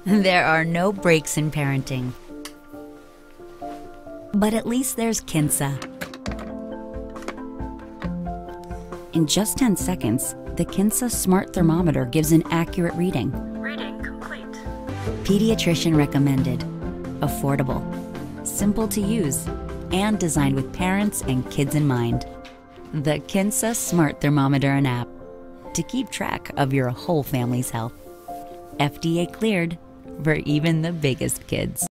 There are no breaks in parenting. But at least there's Kinsa. In just 10 seconds, the Kinsa smart thermometer gives an accurate reading. Reading complete. Pediatrician recommended, affordable, simple to use, and designed with parents and kids in mind. The Kinsa smart thermometer and app to keep track of your whole family's health. FDA cleared for even the biggest kids.